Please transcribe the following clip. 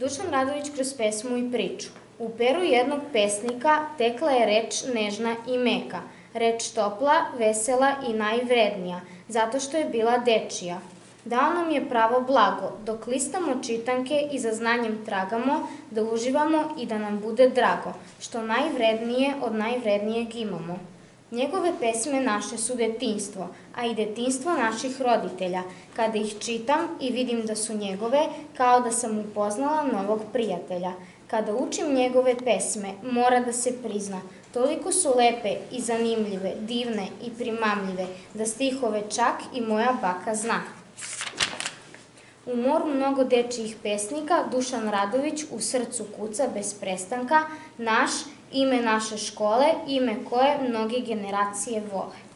Dušan Radović kroz pesmu i priču. U peru jednog pesnika tekla je reč nežna i meka, reč topla, vesela i najvrednija, zato što je bila dečija. Dao nam je pravo blago, dok listamo čitanke i za znanjem tragamo, da uživamo i da nam bude drago, što najvrednije od najvrednijeg imamo. Njegove pesme naše su detinjstvo, a i detinjstvo naših roditelja. Kada ih čitam i vidim da su njegove, kao da sam upoznala novog prijatelja. Kada učim njegove pesme, mora da se prizna, toliko su lepe i zanimljive, divne i primamljive, da stihove čak i moja baka zna. U moru mnogo dečijih pesnika Dušan Radović u srcu kuca bez prestanka, naš, ime naše škole, ime koje mnoge generacije vole.